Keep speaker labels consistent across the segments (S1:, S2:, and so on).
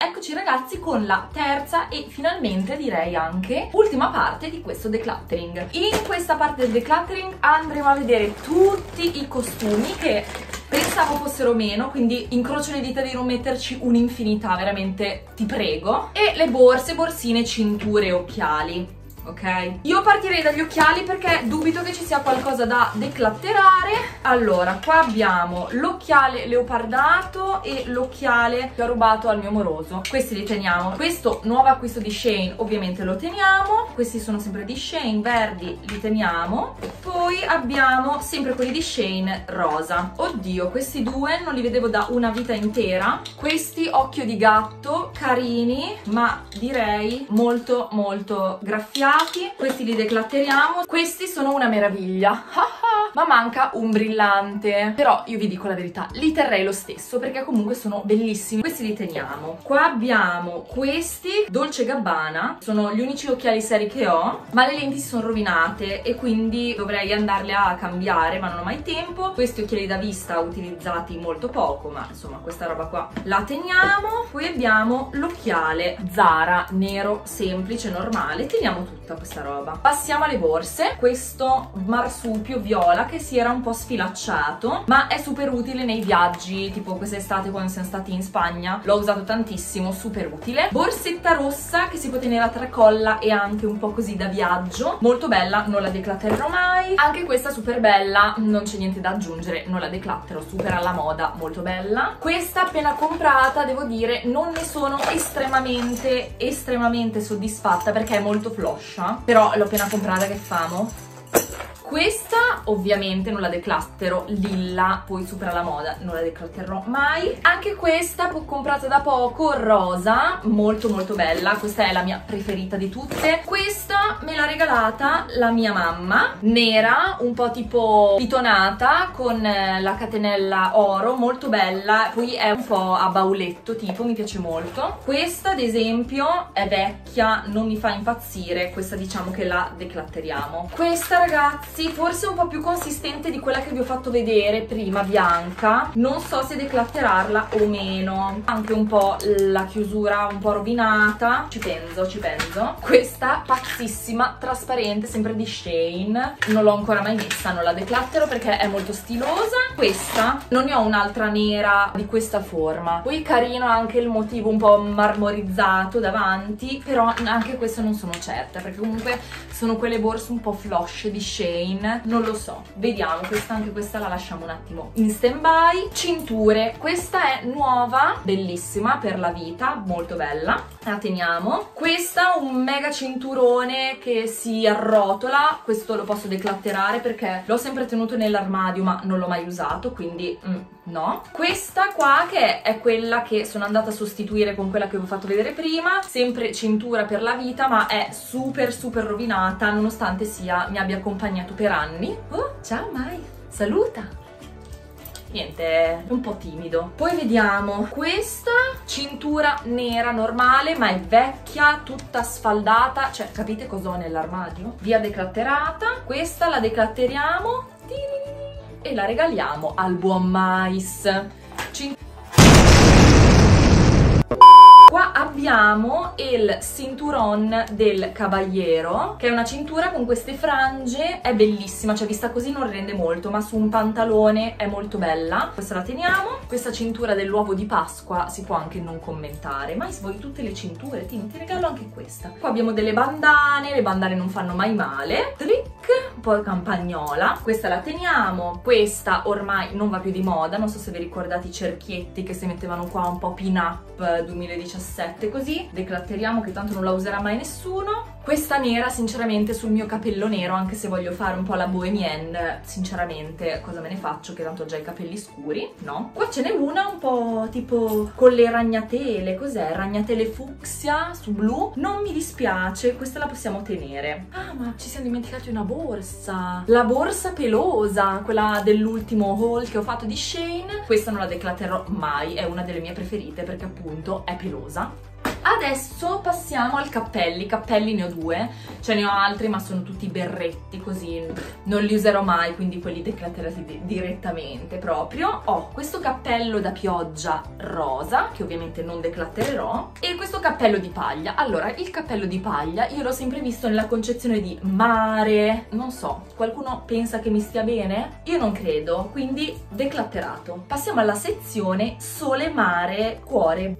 S1: Eccoci ragazzi con la terza e finalmente direi anche ultima parte di questo decluttering. In questa parte del decluttering andremo a vedere tutti i costumi che pensavo fossero meno, quindi incrocio le dita di non metterci un'infinità, veramente ti prego. E le borse, borsine, cinture e occhiali. Ok? Io partirei dagli occhiali perché dubito che ci sia qualcosa da declatterare. Allora, qua abbiamo l'occhiale leopardato e l'occhiale che ho rubato al mio moroso. Questi li teniamo. Questo nuovo acquisto di Shein ovviamente lo teniamo. Questi sono sempre di Shein, verdi, li teniamo. Poi abbiamo sempre quelli di Shein rosa. Oddio, questi due non li vedevo da una vita intera. Questi occhio di gatto, carini, ma direi molto molto graffiati. Questi li declatteriamo. Questi sono una meraviglia. Ma manca un brillante, però io vi dico la verità, li terrei lo stesso perché comunque sono bellissimi. Questi li teniamo. Qua abbiamo questi Dolce Gabbana, sono gli unici occhiali seri che ho, ma le lenti si sono rovinate e quindi dovrei andarle a cambiare, ma non ho mai tempo. Questi occhiali da vista utilizzati molto poco, ma insomma questa roba qua la teniamo. Poi abbiamo l'occhiale Zara nero semplice normale, teniamo tutta questa roba. Passiamo alle borse. Questo marsupio viola che si era un po' sfilacciato, ma è super utile nei viaggi, tipo quest'estate quando siamo stati in Spagna l'ho usato tantissimo, super utile. Borsetta rossa che si può tenere a tracolla e anche un po' così da viaggio, molto bella, non la declatterò mai. Anche questa super bella, non c'è niente da aggiungere, non la declatterò, super alla moda, molto bella. Questa appena comprata, devo dire, non ne sono estremamente soddisfatta perché è molto floscia, però l'ho appena comprata, che famo. Questa ovviamente non la declatterò, lilla, poi super alla moda, non la declatterò mai. Anche questa comprata da poco, rosa, molto molto bella, questa è la mia preferita di tutte. Questa me l'ha regalata la mia mamma, nera, un po' tipo pitonata, con la catenella oro, molto bella, poi è un po' a bauletto tipo, mi piace molto. Questa ad esempio è vecchia, non mi fa impazzire, questa diciamo che la declatteriamo. Questa ragazzi forse un po' più consistente di quella che vi ho fatto vedere prima, bianca, non so se declatterarla o meno, anche un po' la chiusura un po' rovinata, ci penso. Questa pazzissima, trasparente, sempre di Shein, non l'ho ancora mai messa, non la declatterò perché è molto stilosa. Questa, non ne ho un'altra nera di questa forma, poi carino anche il motivo un po' marmorizzato davanti, però anche questo non sono certa perché comunque sono quelle borse un po' flush di Shein, non lo so, vediamo. Questa, anche questa la lasciamo un attimo in stand by. Cinture, questa è nuova, bellissima, per la vita, molto bella, la teniamo. Questa un mega cinturone che si arrotola, questo lo posso declatterare perché l'ho sempre tenuto nell'armadio ma non l'ho mai usato, quindi no. Questa qua che è quella che sono andata a sostituire con quella che vi ho fatto vedere prima, sempre cintura per la vita ma è super rovinata nonostante mi abbia accompagnato per anni. Oh, ciao Mai, saluta! Niente, è un po' timido. Poi vediamo questa cintura nera normale ma è vecchia, tutta sfaldata, cioè capite cosa ho nell'armadio? Via declatterata. Questa la declatteriamo e la regaliamo al buon Mais. Qua abbiamo il cinturon del Caballero, che è una cintura con queste frange, è bellissima, cioè vista così non rende molto, ma su un pantalone è molto bella. Questa la teniamo. Questa cintura dell'uovo di Pasqua si può anche non commentare, ma vuoi tutte le cinture, ti regalo anche questa. Qua abbiamo delle bandane, le bandane non fanno mai male. Trick, un po' campagnola. Questa la teniamo. Questa ormai non va più di moda, non so se vi ricordate i cerchietti che si mettevano qua un po' pin up 2017, così. Declatteriamo che tanto non la userà mai nessuno. Questa nera sinceramente sul mio capello nero, anche se voglio fare un po' la bohemienne, sinceramente cosa me ne faccio che tanto ho già i capelli scuri, no? Qua ce n'è una un po' tipo con le ragnatele, cos'è? Ragnatele fucsia su blu, non mi dispiace, questa la possiamo tenere. Ah, ma ci siamo dimenticati una borsa, la borsa pelosa, quella dell'ultimo haul che ho fatto di Shein. Questa non la declatterò mai, è una delle mie preferite perché appunto è pelosa. Adesso passiamo al cappelli. Cappelli ne ho due, ce ne ho altri ma sono tutti berretti così non li userò mai, quindi quelli declatterati direttamente proprio. Ho questo cappello da pioggia rosa che ovviamente non declattererò e questo cappello di paglia. Allora, il cappello di paglia io l'ho sempre visto nella concezione di mare, non so, qualcuno pensa che mi stia bene? Io non credo, quindi declatterato. Passiamo alla sezione sole, mare, cuore.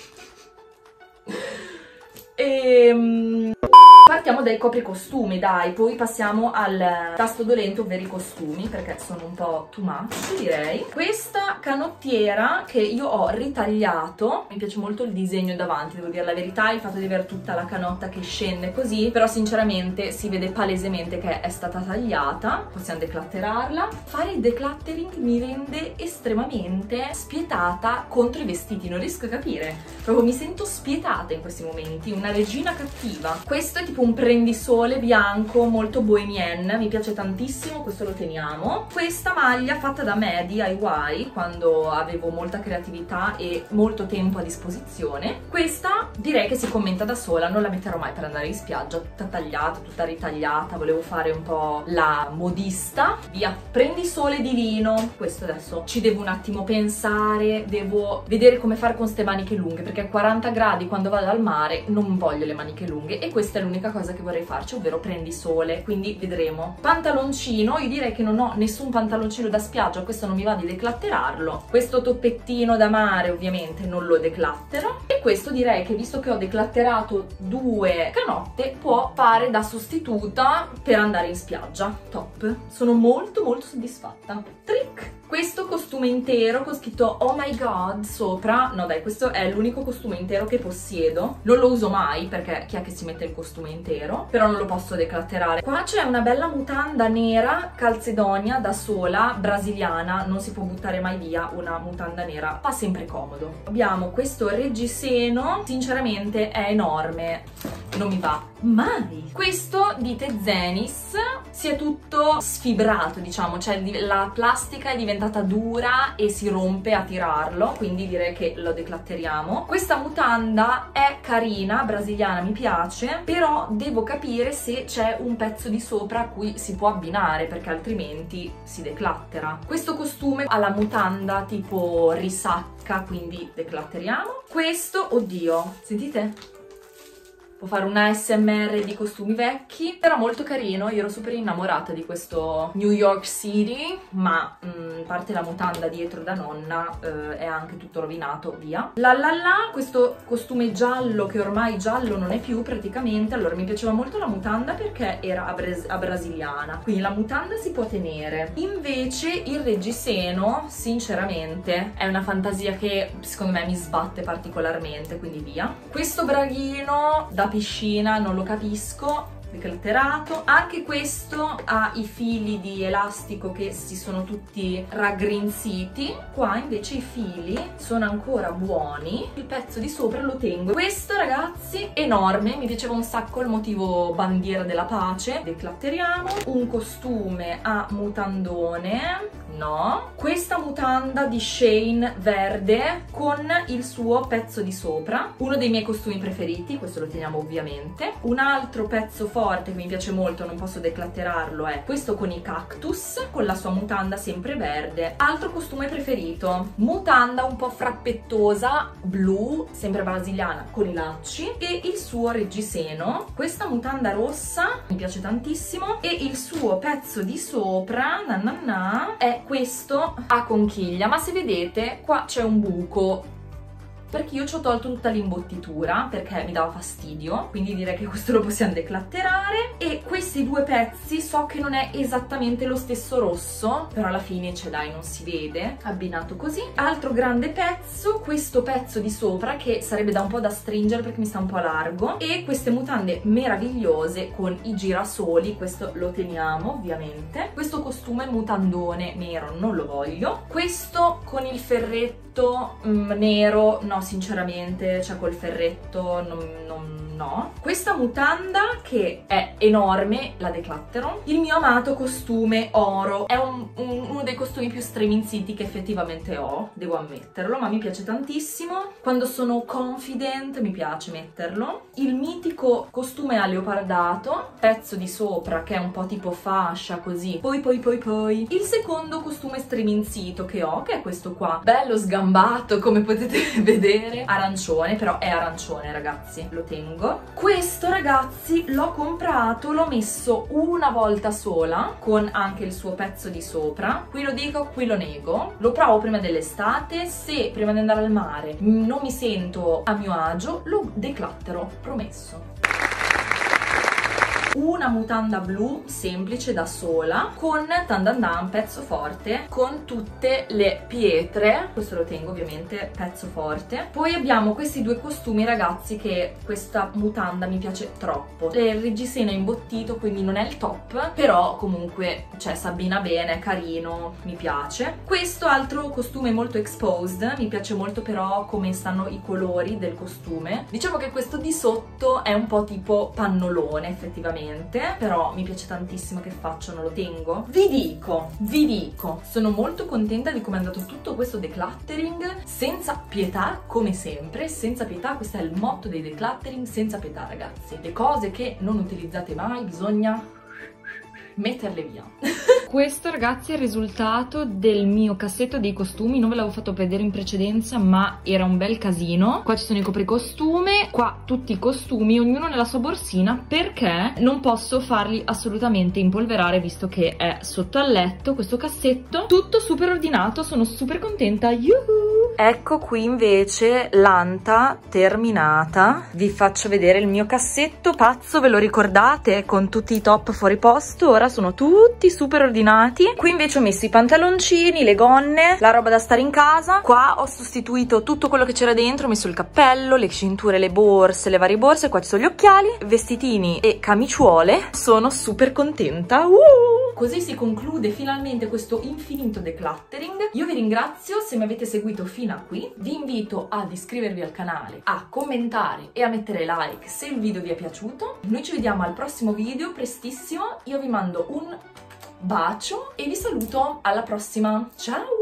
S1: Partiamo dai copricostumi, dai, poi passiamo al tasto dolente, ovvero i costumi, perché sono un po' too much, direi. Questa canottiera che io ho ritagliato, mi piace molto il disegno davanti, devo dire la verità, il fatto di avere tutta la canotta che scende così, però sinceramente si vede palesemente che è stata tagliata. Possiamo declatterarla. Fare il decluttering mi rende estremamente spietata contro i vestiti, non riesco a capire, proprio mi sento spietata in questi momenti, una regina cattiva. Questo è tipo un prendisole bianco molto bohemian, mi piace tantissimo, questo lo teniamo. Questa maglia fatta da me DIY quando avevo molta creatività e molto tempo a disposizione. Questa direi che si commenta da sola, non la metterò mai per andare in spiaggia, tutta tagliata, tutta ritagliata, volevo fare un po' la modista. Via, prendisole di lino. Questo adesso ci devo un attimo pensare, devo vedere come fare con ste maniche lunghe, perché a 40 gradi quando vado al mare non voglio le maniche lunghe e questa è l'unica cosa che vorrei farci, ovvero prendisole, quindi vedremo. Pantaloncino, io direi che non ho nessun pantaloncino da spiaggia, questo non mi va di declatterarlo. Questo toppettino da mare ovviamente non lo declattero e questo direi che visto che ho declatterato due canotte può fare da sostituta per andare in spiaggia. Top, sono molto soddisfatta. Trick! Questo costume intero con scritto oh my god sopra, no dai, questo è l'unico costume intero che possiedo, non lo uso mai perché chi è che si mette il costume intero, però non lo posso declatterare. Qua c'è una bella mutanda nera calzedonia da sola, brasiliana, non si può buttare mai via una mutanda nera, fa sempre comodo. Abbiamo questo reggiseno, sinceramente è enorme, non mi va mai. Questo di Tezenis, si è tutto sfibrato, diciamo, cioè la plastica è diventata dura e si rompe a tirarlo, quindi direi che lo declatteriamo. Questa mutanda è carina, brasiliana, mi piace, però devo capire se c'è un pezzo di sopra a cui si può abbinare, perché altrimenti si declattera. Questo costume ha la mutanda tipo risacca, quindi declatteriamo. Questo, oddio, sentite? Può fare una ASMR di costumi vecchi, però molto carino. Io ero super innamorata di questo New York City, ma a parte la mutanda dietro da nonna è anche tutto rovinato, via. Questo costume giallo che ormai giallo non è più praticamente. Allora mi piaceva molto la mutanda perché era a brasiliana, quindi la mutanda si può tenere. Invece il reggiseno sinceramente è una fantasia che secondo me mi sbatte particolarmente, quindi via. Questo braghino da piscina non lo capisco, declatterato. Anche questo ha i fili di elastico che si sono tutti raggrinziti, qua invece i fili sono ancora buoni, il pezzo di sopra lo tengo. Questo ragazzi enorme, mi piaceva un sacco il motivo bandiera della pace, declatteriamo. Un costume a mutandone, no. Questa mutanda di Shane verde con il suo pezzo di sopra, uno dei miei costumi preferiti, questo lo teniamo ovviamente. Un altro pezzo forte che mi piace molto, non posso declatterarlo, è questo con i cactus, con la sua mutanda sempre verde. Altro costume preferito, mutanda un po' frappettosa, blu, sempre brasiliana, con i lacci e il suo reggiseno. Questa mutanda rossa mi piace tantissimo e il suo pezzo di sopra è questo a conchiglia, ma se vedete qua c'è un buco perché io ci ho tolto tutta l'imbottitura perché mi dava fastidio, quindi direi che questo lo possiamo declatterare. E questi due pezzi so che non è esattamente lo stesso rosso, però alla fine c'è, dai, non si vede, abbinato così. Altro grande pezzo, questo pezzo di sopra che sarebbe da un po' da stringere perché mi sta un po' largo, e queste mutande meravigliose con i girasoli, questo lo teniamo ovviamente. Questo costume mutandone nero non lo voglio. Questo con il ferretto nero, no, sinceramente, cioè col ferretto no, no. Questa mutanda che è enorme, la decluttero. Il mio amato costume oro, è uno dei costumi più striminziti che effettivamente ho, devo ammetterlo, ma mi piace tantissimo. Quando sono confident mi piace metterlo. Il mitico costume a leopardato, pezzo di sopra che è un po' tipo fascia così. Poi il secondo costume striminzito che ho, che è questo qua, bello sgambato come potete vedere, arancione, però è arancione ragazzi, lo tengo. Questo ragazzi l'ho comprato, l'ho messo una volta sola con anche il suo pezzo di sopra, qui lo dico, qui lo nego, lo provo prima dell'estate, se prima di andare al mare non mi sento a mio agio lo decluttero, promesso. Una mutanda blu semplice da sola con tandandan pezzo forte con tutte le pietre, questo lo tengo ovviamente pezzo forte. Poi abbiamo questi due costumi ragazzi, che questa mutanda mi piace troppo, il reggiseno è imbottito quindi non è il top, però comunque cioè si abbina bene, è carino, mi piace. Questo altro costume molto exposed, mi piace molto però come stanno i colori del costume. Diciamo che questo di sotto è un po' tipo pannolone effettivamente, però mi piace tantissimo che facciano, lo tengo. Vi dico, sono molto contenta di come è andato tutto questo decluttering, senza pietà come sempre, senza pietà, questo è il motto dei decluttering, senza pietà ragazzi. Le cose che non utilizzate mai bisogna metterle via.
S2: Questo ragazzi è il risultato del mio cassetto dei costumi, non ve l'avevo fatto vedere in precedenza ma era un bel casino. Qua ci sono i copricostume, qua tutti i costumi, ognuno nella sua borsina, perché non posso farli assolutamente impolverare visto che è sotto al letto questo cassetto, tutto super ordinato, sono super contenta, yuhu! Ecco qui invece l'anta terminata, vi faccio vedere il mio cassetto pazzo, ve lo ricordate? Con tutti i top fuori posto, ora sono tutti super ordinati. Qui invece ho messo i pantaloncini, le gonne, la roba da stare in casa. Qua ho sostituito tutto quello che c'era dentro, ho messo il cappello, le cinture, le borse, le varie borse, qua ci sono gli occhiali, vestitini e camiciuole. Sono super contenta.
S1: Così si conclude finalmente questo infinito decluttering. Io vi ringrazio se mi avete seguito fino a qui, vi invito ad iscrivervi al canale, a commentare e a mettere like se il video vi è piaciuto. Noi ci vediamo al prossimo video prestissimo, io vi mando un bacio e vi saluto alla prossima, ciao!